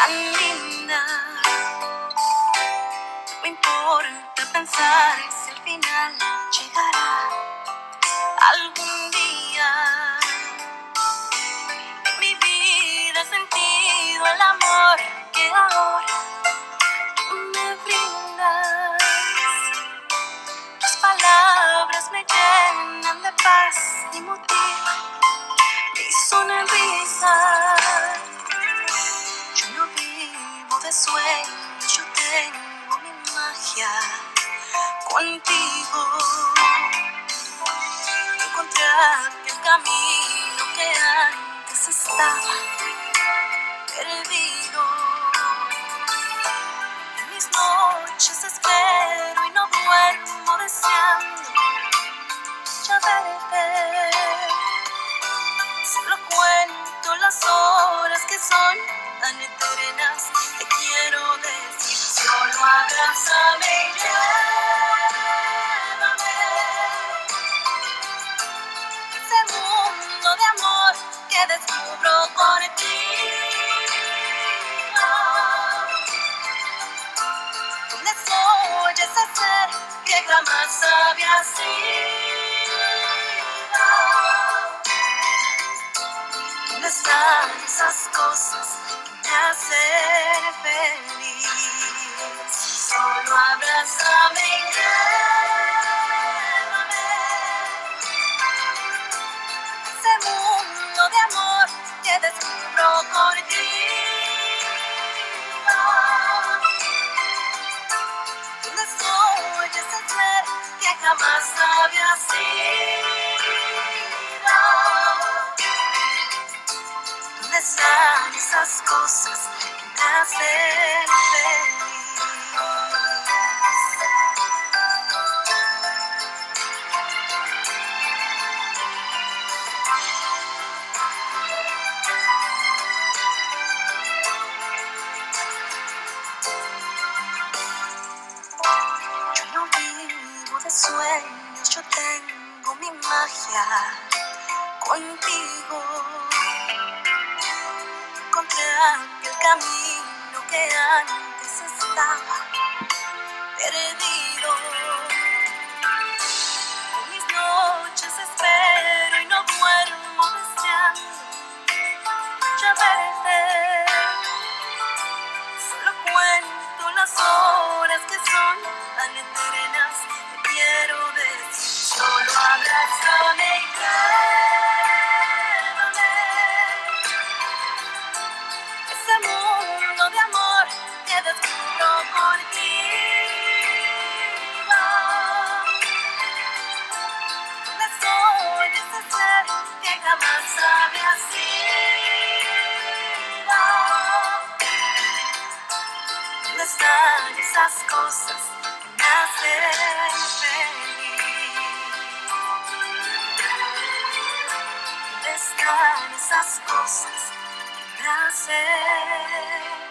tan linda. No me importa pensar si al final llegará algún día. En mi vida he sentido el amor que ahora me brindas. Tus palabras me llenan de paz y motivan mi sonrisa. Yo no vivo de sueños, yo tengo mi magia contigo. Encontré aquel camino que antes estaba perdido. En mis noches espero y no duermo deseando ya verte. Solo cuento las horas que son tan eternas. Te quiero decir, solo abrázame y llévame. Ese mundo de amor que descubro contigo. Donde soy ese ser que jamás había sido. ¿Dónde están esas cosas que me hacen feliz? Solo abrázame y llévame. Ese mundo de amor que descubro contigo. ¿Dónde soy ese ser que jamás había sido? ¿Dónde están esas cosas que me hacen feliz? Yo no vivo de sueños, yo tengo mi magia contigo. Encontré aquel camino que antes estaba perdido. En mis noches espero y no duermo deseando ya verte. Solo cuento las horas que son tan eternas. Te quiero decir, solo abrázame y llévame. Ese mundo de amor que descubro contigo. Donde soy ese ser que jamás había sido. ¿Dónde están esas cosas que me hacen feliz? ¿Dónde están esas cosas que me hacen